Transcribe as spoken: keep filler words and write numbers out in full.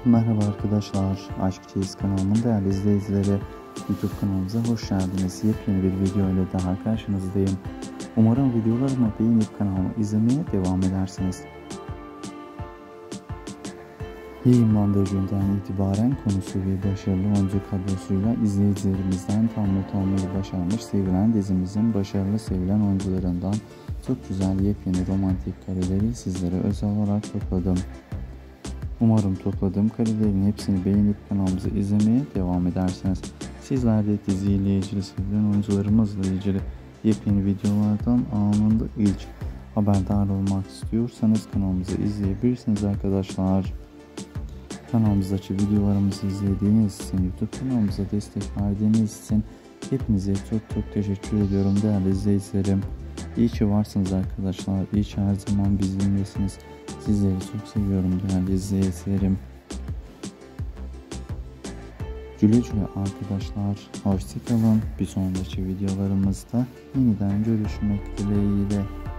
Merhaba arkadaşlar, Aşk Çeyiz kanalımın değerli izleyicileri, YouTube kanalımıza hoş geldiniz. Yepyeni bir video ile daha karşınızdayım. Umarım videolarımı beğenip kanalımı izlemeye devam edersiniz. Yayınlandığı günden itibaren konusu ve başarılı oyuncu kadrosuyla izleyicilerimizden tam not almayı başarmış sevilen dizimizin başarılı sevilen oyuncularından çok güzel yepyeni romantik kareleri sizlere özel olarak topladım. Umarım topladığım karelerin hepsini beğenip kanalımızı izlemeye devam edersiniz. Sizler de diziyle ilgili sevilen oyuncularımızla ilgili yepyeni videolardan anında ilk haberdar olmak istiyorsanız kanalımızı izleyebilirsiniz arkadaşlar. Kanalımızdaki videolarımızı izlediğiniz için, YouTube kanalımıza destek verdiğiniz için hepinize çok çok teşekkür ediyorum değerli izleyicilerim. İyi ki varsınız arkadaşlar. İyi ki her zaman bizimlesiniz. Sizleri çok seviyorum değerli izleyicilerim. Güle güle arkadaşlar. Hoşça kalın. Bir sonraki videolarımızda yeniden görüşmek dileğiyle.